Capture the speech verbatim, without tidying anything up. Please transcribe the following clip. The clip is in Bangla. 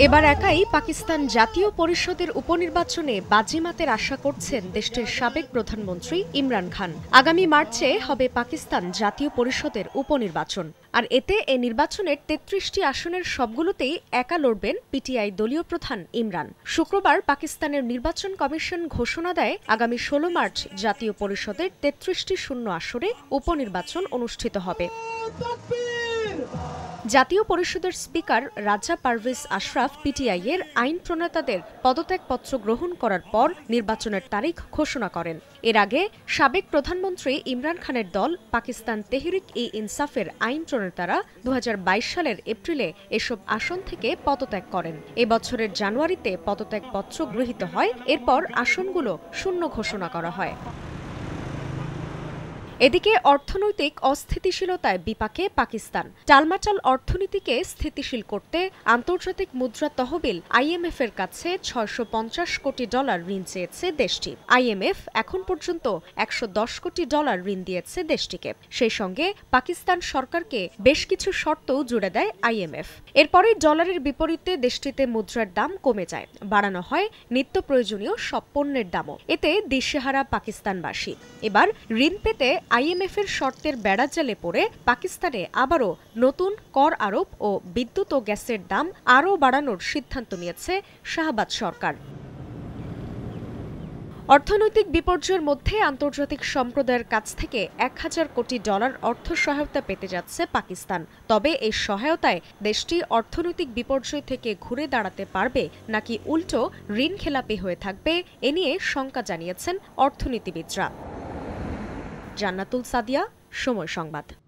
এবার একাই পাকিস্তান জাতীয় পরিষদের উপনির্বাচনে বাজিমাতের আশা করছেন দেশটির সাবেক প্রধানমন্ত্রী ইমরান খান। আগামী মার্চে হবে পাকিস্তান জাতীয় পরিষদের উপনির্বাচন, আর এতে এ নির্বাচনের তেত্রিশটি আসনের সবগুলোতেই একা লড়বেন পিটিআই দলীয় প্রধান ইমরান। শুক্রবার পাকিস্তানের নির্বাচন কমিশন ঘোষণা দেয় আগামী ষোলো মার্চ জাতীয় পরিষদের তেত্রিশটি শূন্য আসনে উপনির্বাচন অনুষ্ঠিত হবে। জাতীয় পরিষদের স্পিকার রাজা পারভেজ আশরাফ পিটিআই এর আইন প্রণেতাদের পদত্যাগপত্র গ্রহণ করার পর নির্বাচনের তারিখ ঘোষণা করেন। এর আগে সাবেক প্রধানমন্ত্রী ইমরান খানের দল পাকিস্তান তেহরিক-ই ইনসাফের আইন প্রণেতারা দু হাজার বাইশ সালের এপ্রিলে এসব আসন থেকে পদত্যাগ করেন। এ বছরের জানুয়ারিতে পদত্যাগপত্র গৃহীত হয়, এরপর আসনগুলো শূন্য ঘোষণা করা হয়। এদিকে অর্থনৈতিক অস্থিতিশীলতায় বিপাকে পাকিস্তান। টালমাটাল অর্থনীতিকে স্থিতিশীল করতে আন্তর্জাতিক মুদ্রা তহবিল আইএমএফ এর কাছে ছয়শো পঞ্চাশ কোটি ডলার ঋণ চেয়েছে দেশটি। আইএমএফ এখন পর্যন্ত একশো দশ কোটি ডলার ঋণ দিয়েছে দেশটিকে। সেই সঙ্গে পাকিস্তান সরকারকে বেশ কিছু শর্তও জুড়ে দেয় আইএমএফ। এরপরে ডলারের বিপরীতে দেশটিতে মুদ্রার দাম কমে যায়, বাড়ানো হয় নিত্য প্রয়োজনীয় সব পণ্যের দামও। এতে দিশেহারা পাকিস্তানবাসী। এবার ঋণ পেতে আইএমএফ এর শর্তের বেড়াজালে পড়ে পাকিস্তানে আবারও নতুন কর আরোপ ও বিদ্যুৎ ও গ্যাসের দাম আরও বাড়ানোর সিদ্ধান্ত নিয়েছে শাহবাজ সরকার। অর্থনৈতিক বিপর্যয়ের মধ্যে আন্তর্জাতিক সম্প্রদায়ের কাছ থেকে এক হাজার কোটি ডলার অর্থ সহায়তা পেতে যাচ্ছে পাকিস্তান। তবে এই সহায়তায় দেশটি অর্থনৈতিক বিপর্যয় থেকে ঘুরে দাঁড়াতে পারবে নাকি উল্টো ঋণ খেলাপি হয়ে থাকবে, এ নিয়ে শঙ্কা জানিয়েছেন অর্থনীতিবিদরা। জান্নাতুল সাদিয়া, সময় সংবাদ।